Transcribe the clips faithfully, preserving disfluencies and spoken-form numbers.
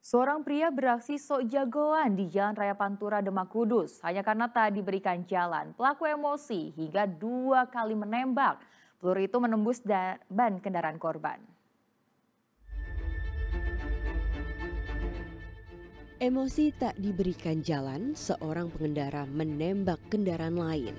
Seorang pria beraksi sok jagoan di Jalan Raya Pantura Demak Kudus hanya karena tak diberikan jalan. Pelaku emosi hingga dua kali menembak. Peluru itu menembus da- ban kendaraan korban. Emosi tak diberikan jalan, seorang pengendara menembak kendaraan lain.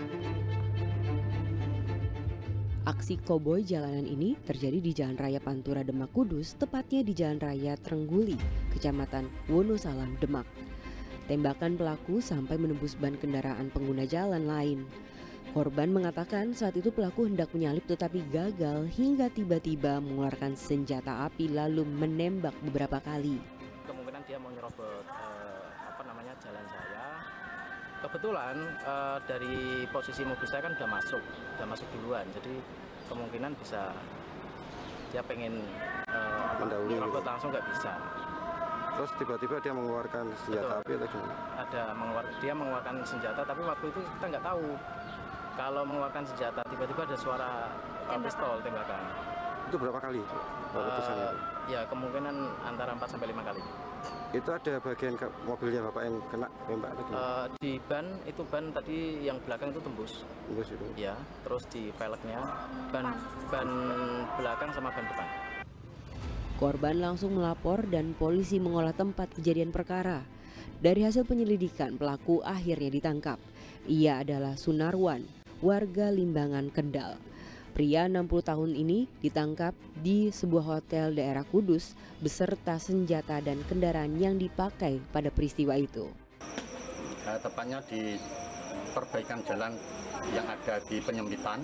Aksi koboi jalanan ini terjadi di Jalan Raya Pantura Demak Kudus, tepatnya di Jalan Raya Trengguli, Kecamatan Wonosalam, Demak. Tembakan pelaku sampai menembus ban kendaraan pengguna jalan lain. Korban mengatakan saat itu pelaku hendak menyalip tetapi gagal hingga tiba-tiba mengeluarkan senjata api lalu menembak beberapa kali. Kemungkinan dia mau nyerobot eh, apa namanya jalan saya. Kebetulan eh, dari posisi mobil saya kan udah masuk, udah masuk duluan. Jadi kemungkinan bisa dia pengen eh, apa, Mendahului nyerobot gitu. langsung nggak bisa. Terus tiba-tiba dia mengeluarkan senjata Betul. api atau gimana? Ada mengeluar, dia mengeluarkan senjata, tapi waktu itu kita nggak tahu kalau mengeluarkan senjata. Tiba-tiba ada suara eh, pistol tembakan. Itu berapa kali letusannya? Eh, ya kemungkinan antara empat sampai lima kali. Itu ada bagian ke mobilnya Bapak yang kena tembak atau gimana? Eh, di ban itu ban tadi yang belakang itu tembus. Tembus itu. Ya, terus di velgnya ban ban belakang sama ban depan. Korban langsung melapor dan polisi mengolah tempat kejadian perkara. Dari hasil penyelidikan, pelaku akhirnya ditangkap. Ia adalah Sunarwan, warga Limbangan, Kendal. Pria enam puluh tahun ini ditangkap di sebuah hotel daerah Kudus beserta senjata dan kendaraan yang dipakai pada peristiwa itu. Eh, tepatnya di perbaikan jalan yang ada di penyempitan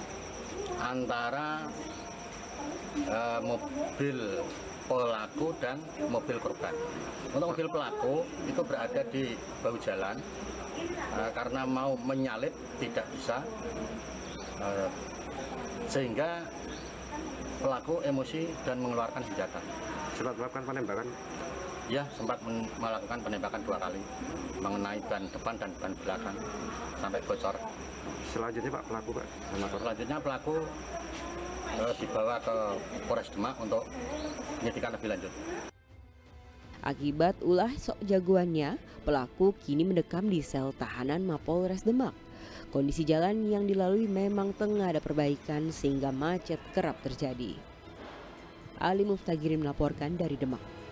antara eh, mobil pelaku dan mobil korban. Untuk mobil pelaku itu berada di bahu jalan eh, karena mau menyalip tidak bisa, eh, sehingga pelaku emosi dan mengeluarkan senjata. Sempat melakukan penembakan. Ya, sempat men- melakukan penembakan dua kali mengenai ban depan dan ban belakang sampai bocor. Selanjutnya Pak pelaku Pak sama korban. Selanjutnya pelaku eh, dibawa ke Polres Demak untuk penyidikan lebih lanjut. Akibat ulah sok jagoannya, pelaku kini mendekam di sel tahanan Mapolres Demak. Kondisi jalan yang dilalui memang tengah ada perbaikan sehingga macet kerap terjadi. Ali Muftagirin melaporkan dari Demak.